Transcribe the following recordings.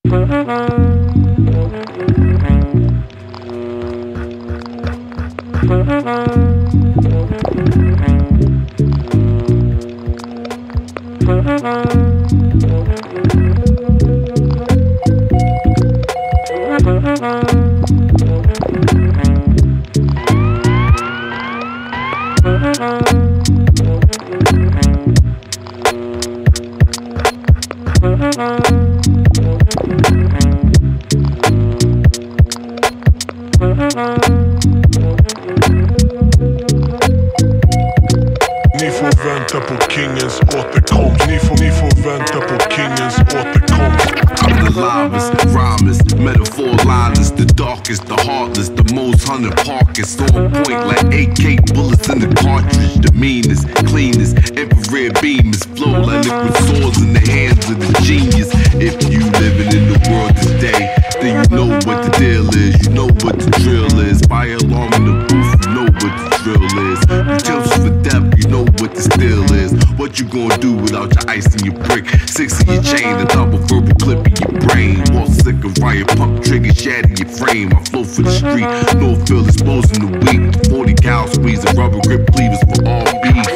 Ni får vänta på kingens återkomst. Ni får vänta på kingens återkomst. I'm the livest, rhymest, metaphor liners, the darkest, the heartless, the most hunted parkest, on point like AK bullets in the cartridge, the meanest, cleanest, infrared beamers, flow like liquid swords in the hands of the genius. If you living in the world today, then you know what the deal is, you know what the drill is. Fire alarm in the booth, you know what the drill is. Utensils for death, you know what the steel is. What you gonna do without your ice and your brick? 6 in your chain, the double verbal clip in your brain. Walk sick of riot, pump trigger, shatter your frame. I flow for the street, no feel exposing the weak. 40 cal squeeze and rubber grip cleavers for all beef.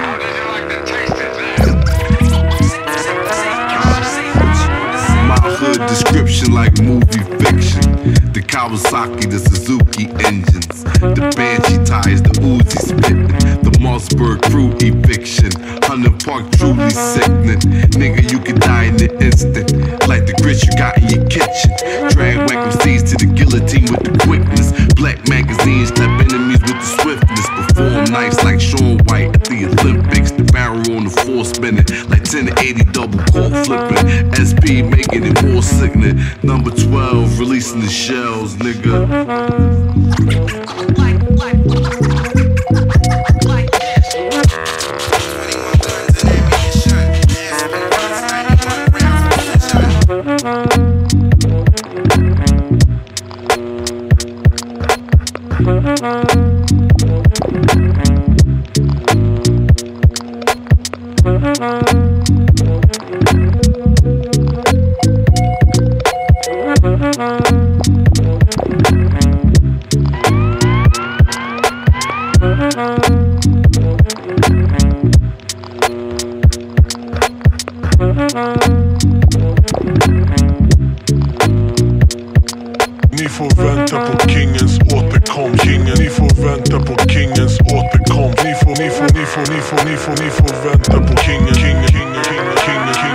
My hood description like movie fiction. The Kawasaki, the Suzuki engines, the Banshee tires, the Uzi spitting, the Mossberg crew eviction. Hunter Park truly sickening. Nigga, you can die in an instant, like the grits you got in your kitchen. Drag whack MCs to the guillotine with the quickness. Black magazines clap enemies with the swiftness. Perform nights like Shaun White at the Olympics. The barrel on the floor spinning like 10 to 80 double court flipping. SP making it more sickening. Number 12 releasing the shells, nigga. Ni får vänta på kingens återkomst. Ni får vänta på kingens återkomst. Ni får vänta på kingen.